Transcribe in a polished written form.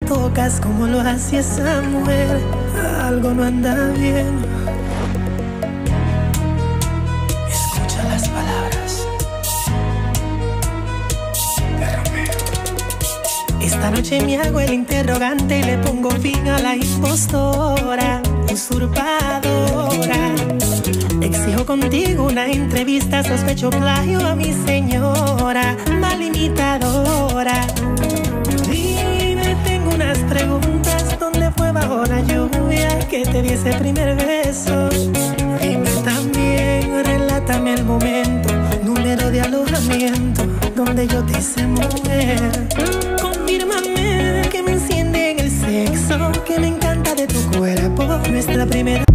tocas como lo hace esa mujer, algo no anda bien. Escucha las palabras de Romeo. Esta noche me hago el interrogante y le pongo fin a la impostora, usurpadora. Exijo contigo una entrevista, sospecho plagio a mi señora, mal imitadora. Dime, tengo unas preguntas, ¿dónde fue bajo la lluvia que te di ese primer beso? Dime también, relátame el momento, número de alojamiento, donde yo te hice mujer. Confírmame que me enciende en el sexo, que me encanta de tu cuerpo, nuestra primera